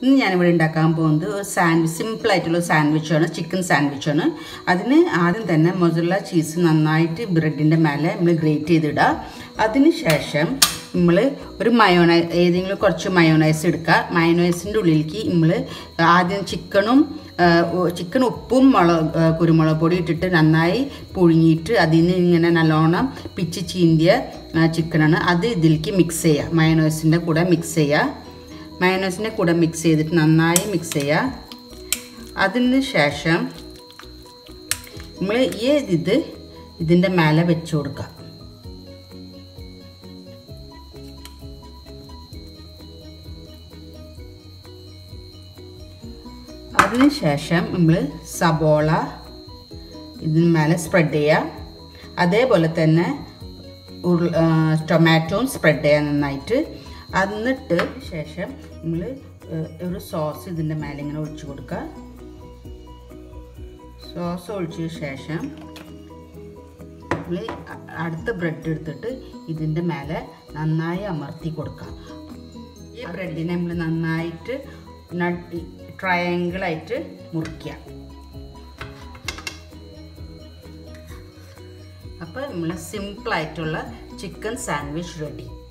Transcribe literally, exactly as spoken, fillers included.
ഇന്ന് ഞാനിവിടെ ഉണ്ടാക്കാൻ പോകുന്നത് ഒരു സാൻഡ്വിച്ച് സിമ്പിളായിട്ടുള്ള സാൻഡ്വിച്ചാണ്, ചിക്കൻ സാൻഡ്വിച്ചാണ്. അതിന് ആദ്യം തന്നെ മൊസറല്ല ചീസ് നന്നായിട്ട് ബ്രെഡിൻ്റെ മേലെ നമ്മൾ ഗ്രേറ്റ് ചെയ്തിടുക. അതിന് ശേഷം നമ്മൾ ഒരു മയോണൈസ്, ഏതെങ്കിലും കുറച്ച് മയോണൈസ് എടുക്കുക. മയോണൈസിൻ്റെ ഉള്ളിലേക്ക് നമ്മൾ ആദ്യം ചിക്കനും ചിക്കൻ ഉപ്പും മുളക് കുരുമുളക് പൊടി ഇട്ടിട്ട് നന്നായി പുഴുങ്ങിയിട്ട് അതിൽ നിന്ന് ഇങ്ങനെ നല്ലോണം പിച്ച് ചീന്തിയ ചിക്കനാണ്. അത് ഇതിലേക്ക് മിക്സ് ചെയ്യുക, മയോണൈസിൻ്റെ കൂടെ മിക്സ് ചെയ്യുക. മയോണൈസിൻ്റെ കൂടെ മിക്സ് ചെയ്തിട്ട് നന്നായി മിക്സ് ചെയ്യുക. അതിന് ശേഷം നമ്മൾ ഈ ഇത് ഇതിൻ്റെ മേലെ വെച്ച് കൊടുക്കുക. അതിന് ശേഷം നമ്മൾ സബോള ഇതിന് മേലെ സ്പ്രെഡ് ചെയ്യുക. അതേപോലെ തന്നെ ടൊമാറ്റോയും സ്പ്രെഡ് ചെയ്യുക നന്നായിട്ട്. എന്നിട്ട് ശേഷം നമ്മൾ ഒരു സോസ് ഇതിൻ്റെ മേലെ ഇങ്ങനെ ഒഴിച്ച് കൊടുക്കുക. സോസ് ഒഴിച്ച ശേഷം നമ്മൾ അടുത്ത ബ്രെഡ് എടുത്തിട്ട് ഇതിൻ്റെ മേലെ നന്നായി അമർത്തി കൊടുക്കുക. ഈ ബ്രെഡിനെ നമ്മൾ നന്നായിട്ട് ട്രയാങ്കിളായിട്ട് മുറിക്കുക. അപ്പോൾ നമ്മൾ സിമ്പിളായിട്ടുള്ള ചിക്കൻ സാൻഡ്വിച്ച് റെഡി.